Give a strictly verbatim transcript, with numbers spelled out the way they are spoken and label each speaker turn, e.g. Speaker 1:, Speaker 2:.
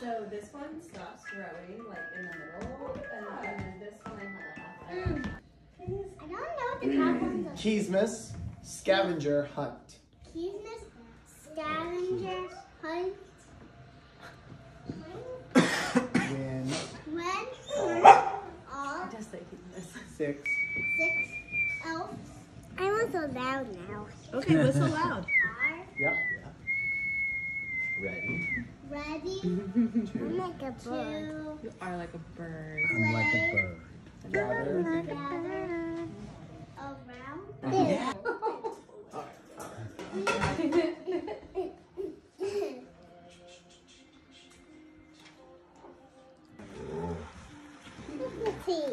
Speaker 1: So this one stops growing like in the middle, and, and then this one I have a half.
Speaker 2: Mm. I don't know what the top ones are.
Speaker 3: Keysmas, scavenger hunt.
Speaker 2: Keysmas, scavenger hunt.
Speaker 3: When
Speaker 2: When all
Speaker 1: Just like this.
Speaker 3: six.
Speaker 2: six elves. I'm also loud now.
Speaker 1: Okay, whistle loud.
Speaker 2: Are
Speaker 3: Yep. Ready.
Speaker 2: ready
Speaker 4: I'm like a bird.
Speaker 2: to
Speaker 1: You are like a bird.
Speaker 4: I'm like a bird.
Speaker 3: Gather.
Speaker 2: gather around.
Speaker 3: Yeah.
Speaker 2: Let's see.